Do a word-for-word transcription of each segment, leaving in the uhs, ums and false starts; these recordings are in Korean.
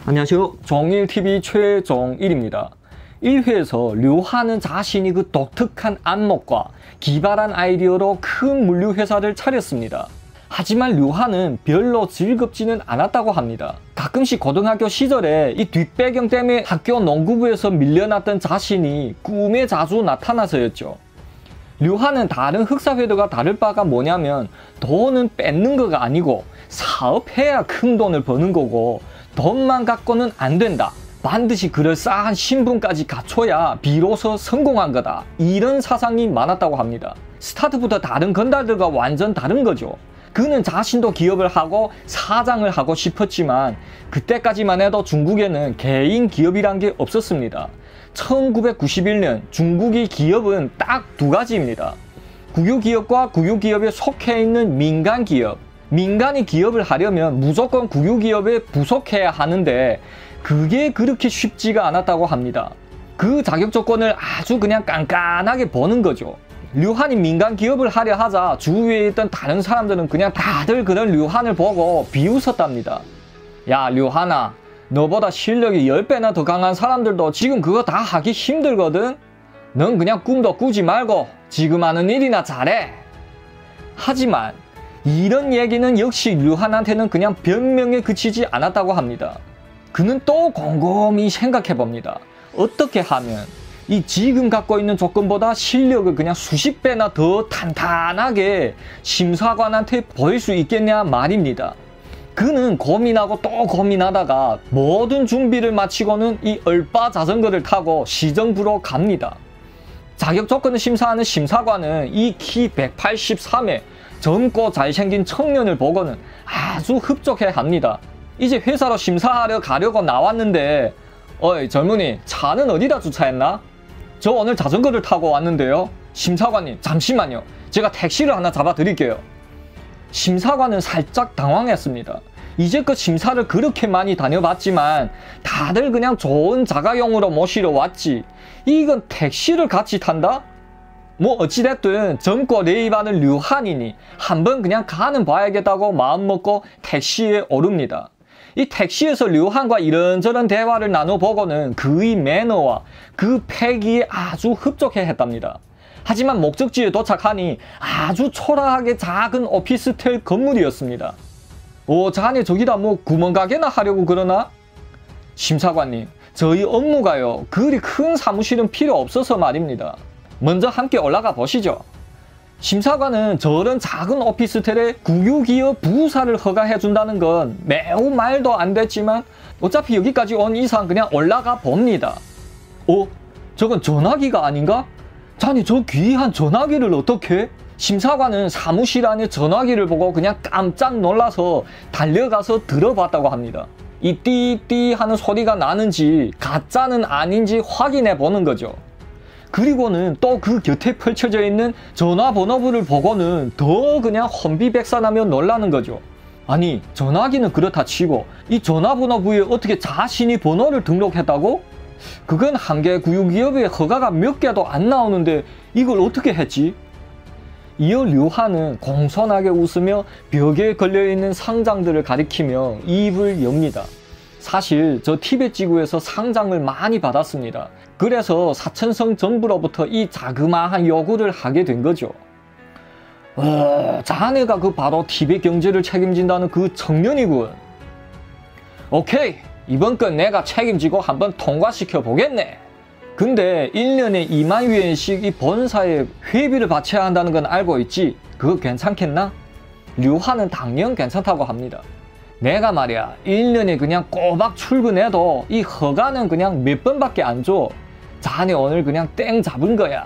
안녕하세요. 종일티비 최종일입니다. 일 회에서 류한은 자신이 그 독특한 안목과 기발한 아이디어로 큰 물류회사를 차렸습니다. 하지만 류한은 별로 즐겁지는 않았다고 합니다. 가끔씩 고등학교 시절에 이 뒷배경 때문에 학교 농구부에서 밀려났던 자신이 꿈에 자주 나타나서였죠. 류한은 다른 흑사회들과 다를 바가 뭐냐면 돈은 뺏는 거가 아니고 사업해야 큰 돈을 버는 거고 돈만 갖고는 안 된다. 반드시 그럴싸한 신분까지 갖춰야 비로소 성공한 거다. 이런 사상이 많았다고 합니다. 스타트부터 다른 건달들과 완전 다른 거죠. 그는 자신도 기업을 하고 사장을 하고 싶었지만 그때까지만 해도 중국에는 개인 기업이란 게 없었습니다. 천구백구십일 년 중국의 기업은 딱 두 가지입니다. 국유기업과 국유기업에 속해 있는 민간기업. 민간이 기업을 하려면 무조건 국유기업에 부속해야 하는데 그게 그렇게 쉽지가 않았다고 합니다. 그 자격 조건을 아주 그냥 깐깐하게 버는 거죠. 류한이 민간 기업을 하려 하자 주위에 있던 다른 사람들은 그냥 다들 그런 류한을 보고 비웃었답니다. 야 류한아, 너보다 실력이 십 배나 더 강한 사람들도 지금 그거 다 하기 힘들거든? 넌 그냥 꿈도 꾸지 말고 지금 하는 일이나 잘해. 하지만 이런 얘기는 역시 류한한테는 그냥 변명에 그치지 않았다고 합니다. 그는 또 곰곰이 생각해 봅니다. 어떻게 하면 이 지금 갖고 있는 조건보다 실력을 그냥 수십 배나 더 탄탄하게 심사관한테 보일 수 있겠냐 말입니다. 그는 고민하고 또 고민하다가 모든 준비를 마치고는 이 얼빠 자전거를 타고 시정부로 갑니다. 자격 조건을 심사하는 심사관은 이 키 백팔십삼 에 젊고 잘생긴 청년을 보고는 아주 흡족해 합니다. 이제 회사로 심사하러 가려고 나왔는데 어이 젊은이, 차는 어디다 주차했나? 저 오늘 자전거를 타고 왔는데요. 심사관님 잠시만요. 제가 택시를 하나 잡아 드릴게요. 심사관은 살짝 당황했습니다. 이제껏 심사를 그렇게 많이 다녀봤지만 다들 그냥 좋은 자가용으로 모시러 왔지 이건 택시를 같이 탄다? 뭐 어찌됐든 젊고 레이바는 류한이니 한번 그냥 가는 봐야겠다고 마음먹고 택시에 오릅니다. 이 택시에서 류한과 이런저런 대화를 나눠보고는 그의 매너와 그 패기에 아주 흡족해 했답니다. 하지만 목적지에 도착하니 아주 초라하게 작은 오피스텔 건물이었습니다. 오, 자네 저기다 뭐 구멍가게나 하려고 그러나? 심사관님, 저희 업무가요 그리 큰 사무실은 필요 없어서 말입니다. 먼저 함께 올라가 보시죠. 심사관은 저런 작은 오피스텔에 국유기업 부사를 허가해준다는 건 매우 말도 안 됐지만 어차피 여기까지 온 이상 그냥 올라가 봅니다. 어? 저건 전화기가 아닌가? 자네 저 귀한 전화기를 어떻게? 심사관은 사무실 안에 전화기를 보고 그냥 깜짝 놀라서 달려가서 들어봤다고 합니다. 이 띠띠 하는 소리가 나는지 가짜는 아닌지 확인해 보는 거죠. 그리고는 또 그 곁에 펼쳐져 있는 전화번호부를 보고는 더 그냥 혼비백산하며 놀라는 거죠. 아니 전화기는 그렇다 치고 이 전화번호부에 어떻게 자신이 번호를 등록했다고? 그건 한 개 국유기업의 허가가 몇 개도 안 나오는데 이걸 어떻게 했지? 이어 류한은 공손하게 웃으며 벽에 걸려있는 상장들을 가리키며 입을 엽니다. 사실 저 티벳 지구에서 상장을 많이 받았습니다. 그래서 사천성 정부로부터 이 자그마한 요구를 하게 된 거죠. 어, 자네가 그 바로 티벳 경제를 책임진다는 그 청년이군. 오케이, 이번 건 내가 책임지고 한번 통과시켜 보겠네. 근데 일 년에 이만 위엔씩 이 본사에 회비를 바쳐야 한다는 건 알고 있지? 그거 괜찮겠나? 류한은 당연 괜찮다고 합니다. 내가 말이야 일 년에 그냥 꼬박 출근해도 이 허가는 그냥 몇 번밖에 안 줘. 자네 오늘 그냥 땡 잡은 거야.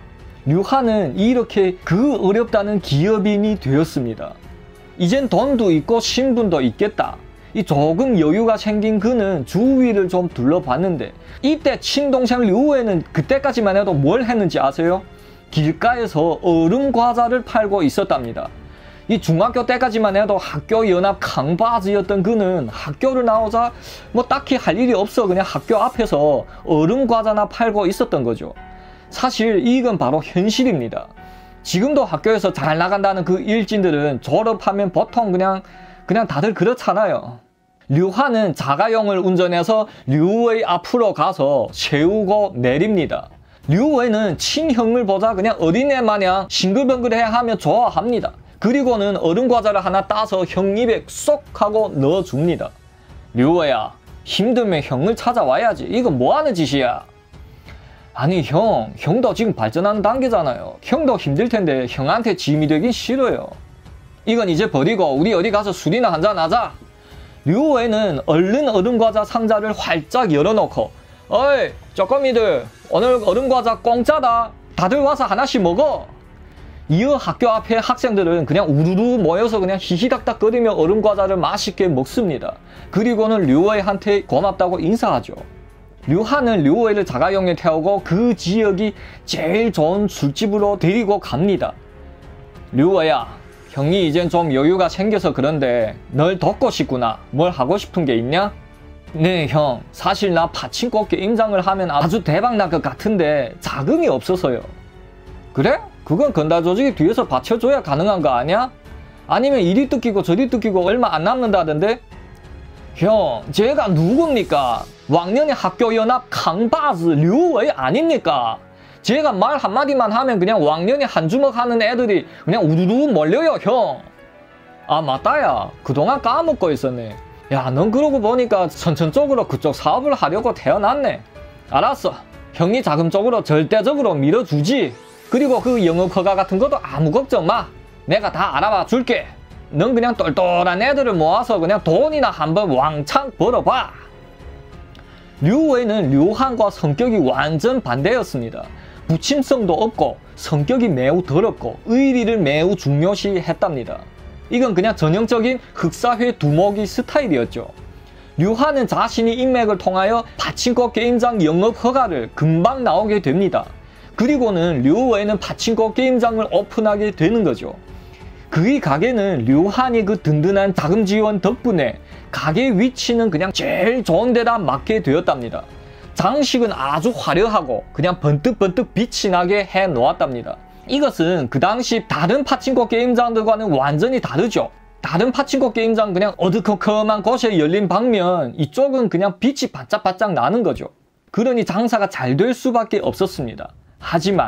류한은 이렇게 그 어렵다는 기업인이 되었습니다. 이젠 돈도 있고 신분도 있겠다. 이 조금 여유가 생긴 그는 주위를 좀 둘러봤는데 이때 친동생 류에는 그때까지만 해도 뭘 했는지 아세요? 길가에서 얼음 과자를 팔고 있었답니다. 이 중학교 때까지만 해도 학교 연합 강바지였던 그는 학교를 나오자 뭐 딱히 할 일이 없어 그냥 학교 앞에서 얼음 과자나 팔고 있었던 거죠. 사실 이건 바로 현실입니다. 지금도 학교에서 잘 나간다는 그 일진들은 졸업하면 보통 그냥 그냥 다들 그렇잖아요. 류한은 자가용을 운전해서 류웨이 앞으로 가서 세우고 내립니다. 류웨이는 친형을 보자 그냥 어린애 마냥 싱글벙글해하며 좋아합니다. 그리고는 얼음 과자를 하나 따서 형 입에 쏙 하고 넣어줍니다. 류웨야, 힘들면 형을 찾아와야지. 이건 뭐하는 짓이야? 아니 형, 형도 지금 발전하는 단계잖아요. 형도 힘들 텐데 형한테 짐이 되긴 싫어요. 이건 이제 버리고 우리 어디 가서 술이나 한잔 하자. 류웨이는 얼른 얼음과자 상자를 활짝 열어놓고 어이 쪼꼬미들, 오늘 얼음과자 공짜다. 다들 와서 하나씩 먹어. 이어 학교 앞에 학생들은 그냥 우르르 모여서 그냥 히히닥닥거리며 얼음과자를 맛있게 먹습니다. 그리고는 류웨이한테 고맙다고 인사하죠. 류한은 류웨이를 자가용에 태우고 그 지역이 제일 좋은 술집으로 데리고 갑니다. 류웨야, 형이 이젠 좀 여유가 생겨서 그런데 널 돕고 싶구나. 뭘 하고 싶은 게 있냐? 네 형, 사실 나 파친코 게임장을 하면 아주 대박 날 것 같은데 자금이 없어서요. 그래? 그건 건달 조직이 뒤에서 받쳐줘야 가능한 거 아니야? 아니면 이리 뜯기고 저리 뜯기고 얼마 안 남는다던데? 형, 제가 누굽니까? 왕년의 학교연합 강바즈 류웨이 아닙니까? 제가 말 한마디만 하면 그냥 왕년에 한 주먹 하는 애들이 그냥 우르르 몰려요 형. 아 맞다야, 그동안 까먹고 있었네. 야, 넌 그러고 보니까 선천적으로 그쪽 사업을 하려고 태어났네. 알았어, 형이 자금 쪽으로 절대적으로 밀어주지. 그리고 그 영업허가 같은 것도 아무 걱정 마. 내가 다 알아봐 줄게. 넌 그냥 똘똘한 애들을 모아서 그냥 돈이나 한번 왕창 벌어봐. 류웨이는 류한과 성격이 완전 반대였습니다. 부침성도 없고 성격이 매우 더럽고 의리를 매우 중요시 했답니다. 이건 그냥 전형적인 흑사회 두목이 스타일이었죠. 류한은 자신이 인맥을 통하여 파친코 게임장 영업 허가를 금방 나오게 됩니다. 그리고는 류웨이는 파친코 게임장을 오픈하게 되는 거죠. 그의 가게는 류한이 그 든든한 자금 지원 덕분에 가게 위치는 그냥 제일 좋은 데다 맡게 되었답니다. 장식은 아주 화려하고 그냥 번뜩번뜩 빛이 나게 해 놓았답니다. 이것은 그 당시 다른 파친코 게임장들과는 완전히 다르죠. 다른 파친코 게임장 그냥 어두컴컴한 곳에 열린 방면, 이쪽은 그냥 빛이 반짝반짝 나는 거죠. 그러니 장사가 잘 될 수밖에 없었습니다. 하지만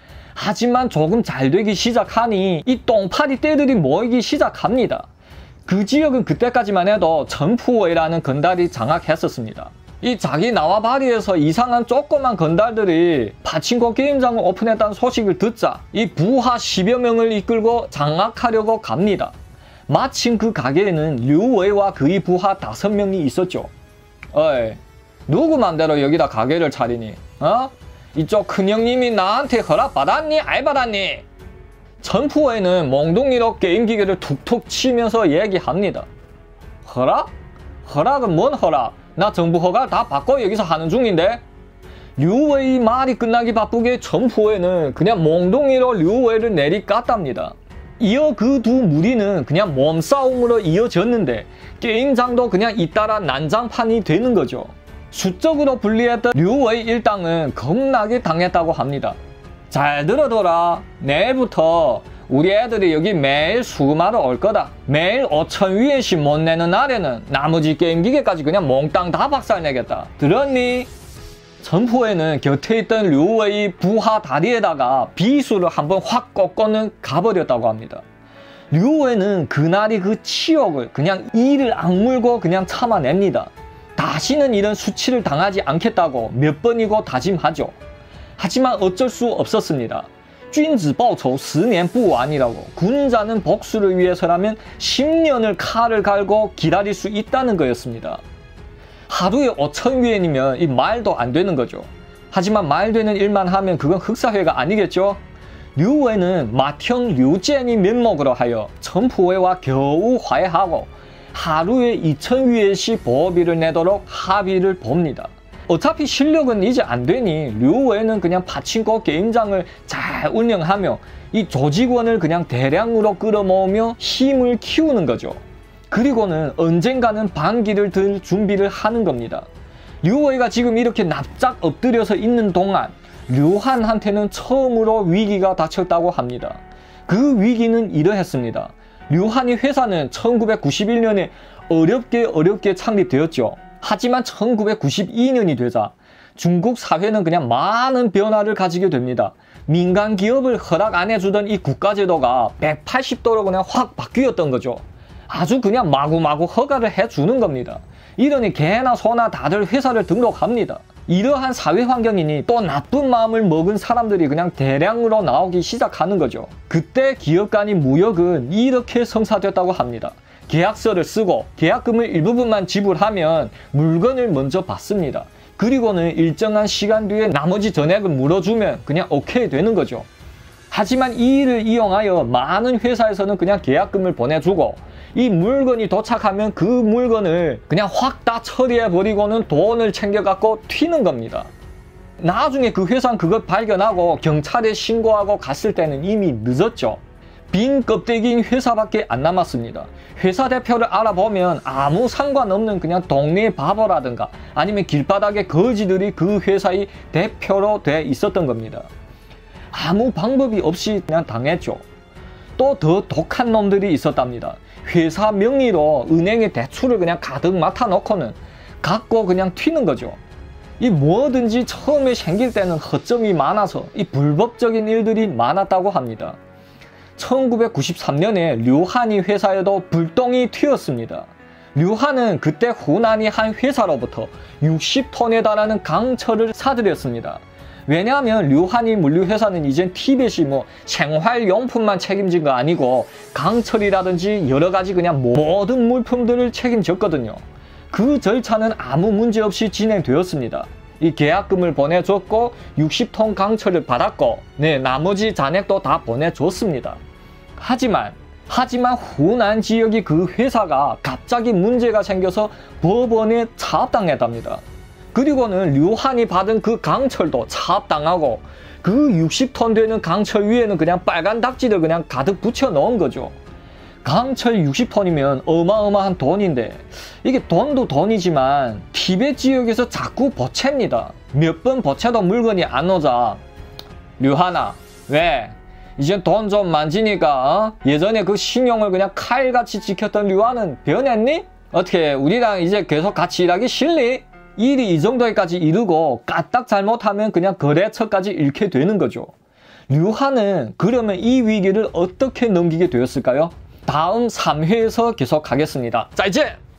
하지만 조금 잘 되기 시작하니 이 똥파리 떼들이 모이기 시작합니다. 그 지역은 그때까지만 해도 전푸웨이라는 건달이 장악했었습니다. 이 자기 나와바리에서 이상한 조그만 건달들이 파친코 게임장을 오픈했다는 소식을 듣자 이 부하 십여 명을 이끌고 장악하려고 갑니다. 마침 그 가게에는 류웨이와 그의 부하 다섯 명이 있었죠. 어이, 누구 맘대로 여기다 가게를 차리니? 어? 이쪽 큰형님이 나한테 허락 받았니? 알 받았니? 전푸웨이는 몽둥이로 게임 기계를 툭툭 치면서 얘기합니다. 허락? 허락은 뭔 허락? 나 정부 허가 다 받고 여기서 하는 중인데? 류웨이 말이 끝나기 바쁘게 전푸웨이는 그냥 몽둥이로 류웨이를 내리깠답니다. 이어 그 두 무리는 그냥 몸싸움으로 이어졌는데 게임장도 그냥 잇따라 난장판이 되는 거죠. 수적으로 불리했던 류웨이 일당은 겁나게 당했다고 합니다. 잘 들어둬라. 내일부터 우리 애들이 여기 매일 수금하러 올 거다. 매일 오천 위엔씩 못 내는 날에는 나머지 게임 기계까지 그냥 몽땅 다 박살내겠다. 들었니? 전푸웨이는 곁에 있던 류웨이 부하 다리에다가 비수를 한번 확 꺾고는 가버렸다고 합니다. 류웨이는 그날이 그 치욕을 그냥 이를 악물고 그냥 참아냅니다. 다시는 이런 수치를 당하지 않겠다고 몇 번이고 다짐하죠. 하지만 어쩔 수 없었습니다. 君子报仇十年不晚이라고 군자는 복수를 위해서라면 십 년을 칼을 갈고 기다릴 수 있다는 거였습니다. 하루에 오천 위엔이면 이 말도 안 되는 거죠. 하지만 말 되는 일만 하면 그건 흑사회가 아니겠죠. 류웨이는 맏형 류젠이 면목으로 하여 전푸웨이와 겨우 화해하고 하루에 이천 위엔씩 보호비를 내도록 합의를 봅니다. 어차피 실력은 이제 안 되니 류웨이는 그냥 파친코 게임장을 잘 운영하며 이 조직원을 그냥 대량으로 끌어모으며 힘을 키우는 거죠. 그리고는 언젠가는 반기를 들 준비를 하는 겁니다. 류웨이가 지금 이렇게 납작 엎드려서 있는 동안 류한한테는 처음으로 위기가 닥쳤다고 합니다. 그 위기는 이러했습니다. 류한의 회사는 천구백구십일 년에 어렵게 어렵게 창립되었죠. 하지만 천구백구십이 년이 되자 중국 사회는 그냥 많은 변화를 가지게 됩니다. 민간 기업을 허락 안 해주던 이 국가제도가 백팔십 도로 그냥 확 바뀌었던 거죠. 아주 그냥 마구마구 허가를 해주는 겁니다. 이러니 개나 소나 다들 회사를 등록합니다. 이러한 사회 환경이니 또 나쁜 마음을 먹은 사람들이 그냥 대량으로 나오기 시작하는 거죠. 그때 기업 간의 무역은 이렇게 성사됐다고 합니다. 계약서를 쓰고 계약금을 일부분만 지불하면 물건을 먼저 받습니다. 그리고는 일정한 시간 뒤에 나머지 전액을 물어주면 그냥 오케이 되는 거죠. 하지만 이 일을 이용하여 많은 회사에서는 그냥 계약금을 보내주고 이 물건이 도착하면 그 물건을 그냥 확 다 처리해버리고는 돈을 챙겨갖고 튀는 겁니다. 나중에 그 회사는 그걸 발견하고 경찰에 신고하고 갔을 때는 이미 늦었죠. 빈 껍데기인 회사밖에 안 남았습니다. 회사 대표를 알아보면 아무 상관없는 그냥 동네 바보라든가 아니면 길바닥의 거지들이 그 회사의 대표로 돼 있었던 겁니다. 아무 방법이 없이 그냥 당했죠. 또 더 독한 놈들이 있었답니다. 회사 명의로 은행에 대출을 그냥 가득 맡아놓고는 갖고 그냥 튀는 거죠. 이 뭐든지 처음에 생길 때는 허점이 많아서 이 불법적인 일들이 많았다고 합니다. 천구백구십삼 년에 류한이 회사에도 불똥이 튀었습니다. 류한은 그때 후난이 한 회사로부터 육십 톤에 달하는 강철을 사들였습니다. 왜냐하면 류한이 물류회사는 이젠 티벳이 뭐 생활용품만 책임진 거 아니고 강철이라든지 여러가지 그냥 모든 물품들을 책임졌거든요. 그 절차는 아무 문제 없이 진행되었습니다. 이 계약금을 보내줬고 육십 톤 강철을 받았고 네 나머지 잔액도 다 보내줬습니다. 하지만 하지만 후난 지역이 그 회사가 갑자기 문제가 생겨서 법원에 차압당했답니다. 그리고는 류한이 받은 그 강철도 차압당하고 그 육십 톤 되는 강철 위에는 그냥 빨간 닥지를 그냥 가득 붙여 넣은 거죠. 강철 육십 톤이면 어마어마한 돈인데 이게 돈도 돈이지만 티벳 지역에서 자꾸 보채입니다. 몇 번 보채도 물건이 안 오자 류한아 왜? 이젠 돈 좀 만지니까 어? 예전에 그 신용을 그냥 칼같이 지켰던 류한은 변했니? 어떻게 우리랑 이제 계속 같이 일하기 싫니? 일이 이 정도까지 이르고 까딱 잘못하면 그냥 거래처까지 잃게 되는 거죠. 류한은 그러면 이 위기를 어떻게 넘기게 되었을까요? 다음 삼 회에서 계속 하겠습니다. 자 이제